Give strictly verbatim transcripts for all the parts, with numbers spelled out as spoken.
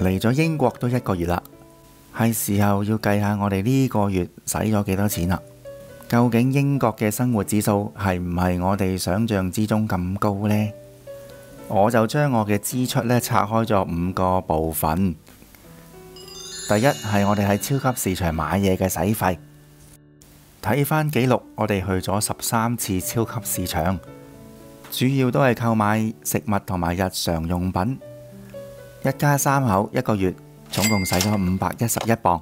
嚟咗英國都一個月啦，係時候要計下我哋呢個月使咗幾多錢啦。究竟英國嘅生活指數係唔係我哋想象之中咁高呢？我就將我嘅支出咧拆開咗五個部分。第一係我哋喺超級市場買嘢嘅使費。睇返記錄，我哋去咗十三次超級市場，主要都係購買食物同埋日常用品。一家三口一個月總共使咗五百一十一磅。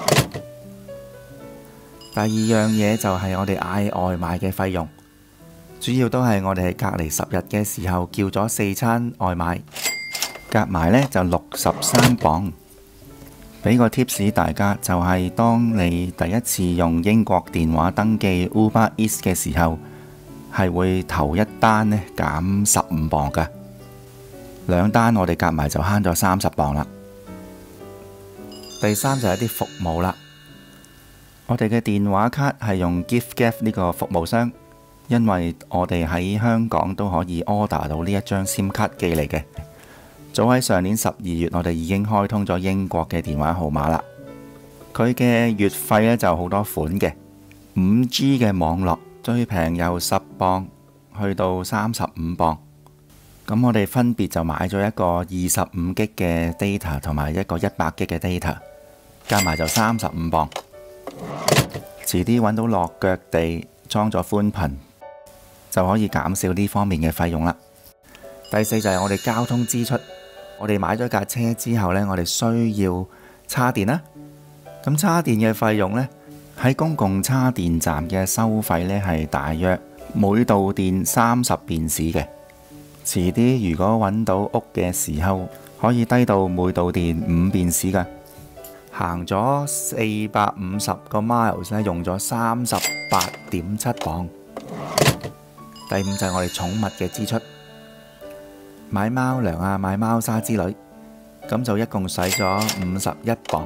第二樣嘢就係我哋嗌外賣嘅費用，主要都係我哋喺隔離十日嘅時候叫咗四餐外賣，夾埋呢就六十三磅。俾個 tips 大家，就係當你第一次用英國電話登記 Uber Eats 嘅時候，係會頭一單呢減十五磅㗎，兩單我哋夾埋就慳咗三十磅啦。第三就係啲服務啦。我哋嘅電話卡係用 giffgaff 呢個服務商，因為我哋喺香港都可以 order 到呢一張 SIM 卡寄嚟嘅。早喺上年十二月，我哋已經開通咗英國嘅電話號碼啦。佢嘅月費呢就好多款嘅，五 G 嘅網絡最平由十磅去到三十五磅。咁我哋分別就買咗一個二十五 G 嘅 data 同埋一個一百 G 嘅 data， 加埋就三十五磅。遲啲揾到落腳地裝咗寬頻，就可以減少呢方面嘅費用啦。第四就係我哋交通支出，我哋買咗架車之後呢，我哋需要叉電啦。咁叉電嘅費用呢，喺公共叉電站嘅收費呢係大約每度電三十便士嘅。遲啲如果揾到屋嘅時候，可以低到每度電五便士㗎。行咗四百五十個 miles 咧，用咗三十八點七磅。第五就係我哋寵物嘅支出，買貓糧啊，買貓砂之類，咁就一共使咗五十一磅。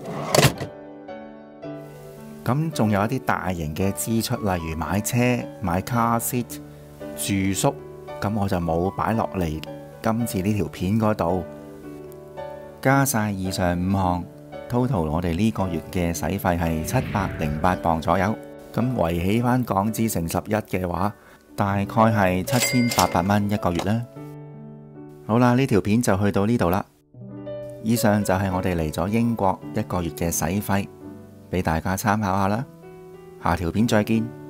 咁仲有一啲大型嘅支出，例如買車、買 car seat、住宿，咁我就冇擺落嚟今次呢條片嗰度。加晒以上五項，total 我哋呢個月嘅使費係七百零八磅左右。咁圍起返港紙乘十一嘅話，大概係七千八百蚊一個月啦。好啦，呢條片就去到呢度啦。以上就係我哋嚟咗英國一個月嘅使費，俾大家參考下啦。下條片再見。